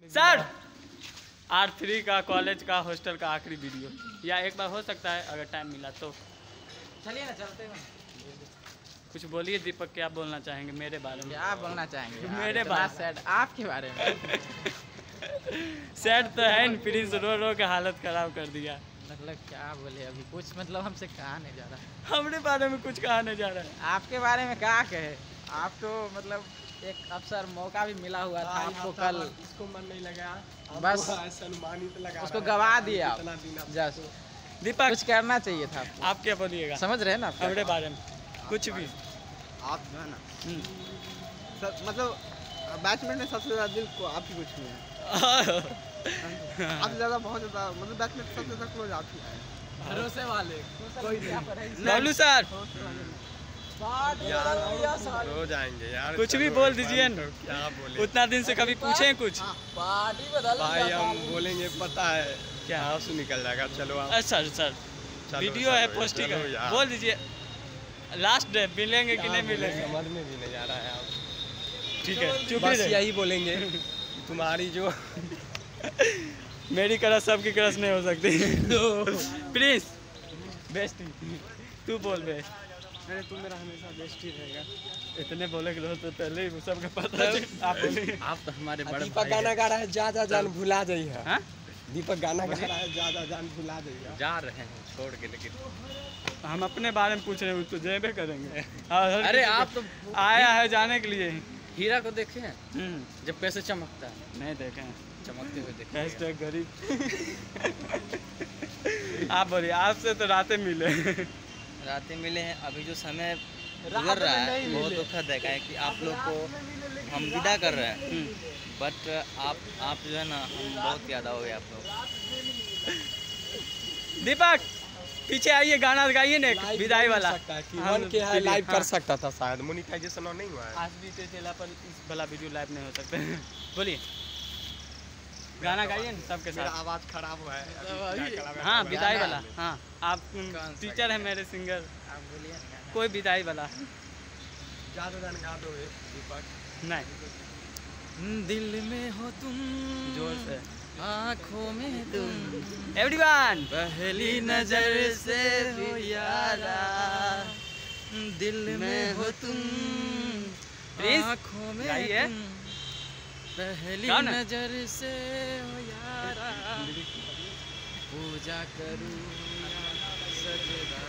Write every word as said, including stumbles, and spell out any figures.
Sir R three का college का hostel का आखिरी वीडियो या एक बार हो सकता है अगर टाइम मिला तो। चलिए ना, चलते हैं। कुछ बोलिए दीपक, क्या बोलना चाहेंगे मेरे बारे में? क्या बोलना चाहेंगे मेरे बारे सैड आपके बारे में? सैड तो है न, प्रिंस रो रो के हालत खराब कर दिया। मतलब क्या बोले, अभी कुछ मतलब हमसे कहा नहीं जा रहा। हमारे बारे में कुछ कहा नहीं जा रहा है। आपके बारे में क्या कहे, आप तो मतलब एक अवसर मौका भी मिला हुआ था आपको, कल इसको मन नहीं लगा, बस सम्मानित लगा, उसको गवा दिया आप। जस्ट दीपक कुछ करना चाहिए था आपको। आप क्या बोलिएगा समझ रहे हैं ना आप हमारे बारे में कुछ भी? आप जो है ना सब, मतलब बैचमेट में सबसे ज़्यादा दिल को आप ही कुछ नहीं है। आपसे ज़्यादा बहुत ज़्यादा मतलब बैचमेट सबसे ज़्यादा क्लोज आप ही है, भरोसे वाले कोई नहीं। लालू सर हो जाएंगे यार, कुछ भी बोल दीजिए न। क्या बोले, उतना दिन से कभी पूछे कुछ? पार्टी बदल भाई हम बोलेंगे पता है क्या? आंसू निकल जाएगा। चलो आप सर सर वीडियो है पोस्टिंग है, बोल दीजिए लास्ट डे मिलेंगे कि नहीं मिलेंगे? समझ में भी नहीं आ रहा है आप। ठीक है चुप बस ही यही बोलेंगे, तुम्हारी जो मेरी क्रश सबकी क्रश नहीं हो सकती। प्लीज बेस्ट तू बोल बेस्ट। अरे तू मेरा हमेशा बेस्ट ही रहेगा। इतने बोले के तो पहले ही सबका पता है। आप आप तो हमारे बड़े दीपक गाना गा रहा है, जा जा जान भुला जाइए। हाँ? दीपक गाना गा रहा है, जा जा जान भुला जाइए। जा रहे हैं छोड़ के, लेकिन हम अपने बारे में पूछ रहे हैं तो जेबे करेंगे। हर अरे किसी आप को तो आया है जाने के लिए। हीरा को देखे हैं हम्म जब कैसे चमकता है? नहीं देखे हैं। चमकते हुए देखे हैशटैग गरीब। आप बोलिए, आपसे तो रातें मिले। रातें मिले हैं, अभी जो समय गुजर रहा है बहुत दुखद है, क्या है कि आप लोग को हम विदा कर रहे हैं, बट आप आप जो है ना, हम बहुत याद आओगे आप लोग। दीपक पीछे आइए, गाना गाइए ना एक विदाई वाला। वन के है, लाइव कर सकता था शायद, मोनेटाइजेशन नहीं हुआ है। आज भी तो चला पर इस वाला वीडियो लाइव नहीं हो सकते। बोलिए गाना गाइए ना सबके मेरा साथ। आवाज खराब हुआ है। हाँ विदाई वाला। हाँ आप टीचर है मेरे सिंगर, आप बोलिए ना। कोई विदाई वाला ज्यादा गाना गा दो दीपक। नहीं, दिल में हो तुम, जोर से। आँखों में तुम, एवरीवन पहली नजर से हो यारा, दिल में हो तुम, प्लीज आँखों में गाइए। तुम, पहली गाओ ना। नजर से हो यारा, पूजा करूँ या सजदा।